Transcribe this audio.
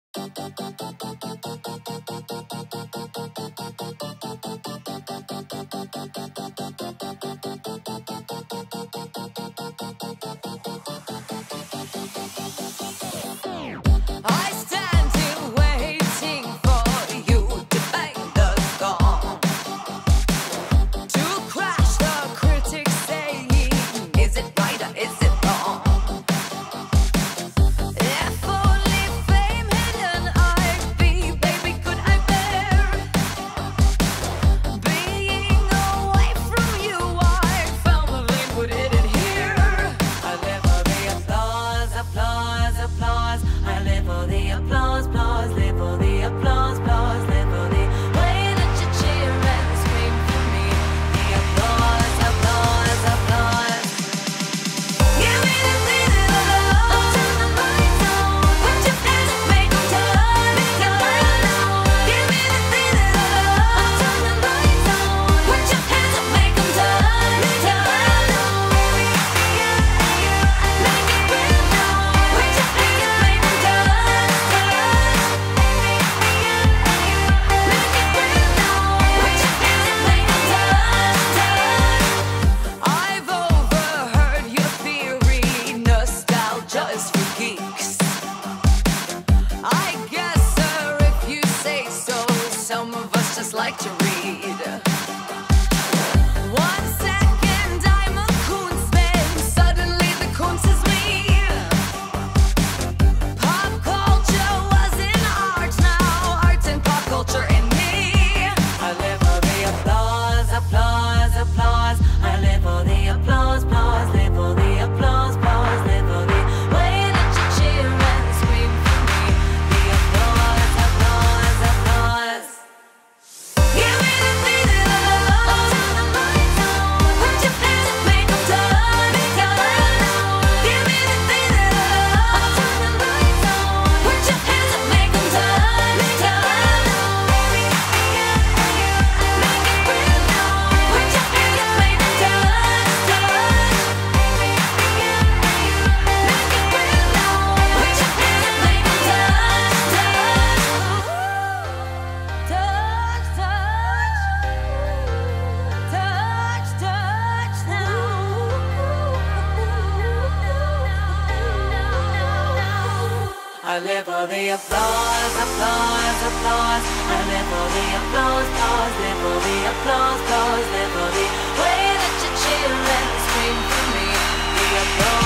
I stand here waiting for you to bang the gong, to crash the critics saying, is it right or is it wrong? If only fame had an eye, baby, could I bear being away from you? I firmly put it in here. I live for the applause, applause, applause. I live for the applause, applause, live for the applause, applause, live for the way that you cheer and scream for me. The applause, applause, applause. Give me the feeling of love. Turn the lights on. Put your hands up, make 'em turn, turn. Give me the feeling of love. Turn the lights on. Put your hands up, make 'em turn, turn. Make it real now. Put your hands up, make 'em turn, turn. Make it real now. Put your hands up, make 'em turn, turn. I've overheard your theory, nostalgia is for geeks. I guess, sir, if you say so, some of us just like to read. 1 second I'm a Koonsman, suddenly the Koons is me. Pop culture was in art, now art and pop culture in me. I live for the applause, applause, applause. I live for the applause, applause, live for the applause, applause, live for the way that you cheer and scream for me. The applause, applause, applause. Give me the feeling of love. Turn the lights on. Put your hands up, make 'em turn, turn. Give me the feeling of love. Turn the lights on. Put your hands up, make 'em turn, turn. Make it real now. Put your hands up, make 'em turn, turn. Make it real now. Put your hands up, make 'em turn, turn. Touch, touch, touch now. I live for the applause, applause, applause. I live for the applause, applause, live for the applause, applause, live for the way that you cheer and scream for me. The applause.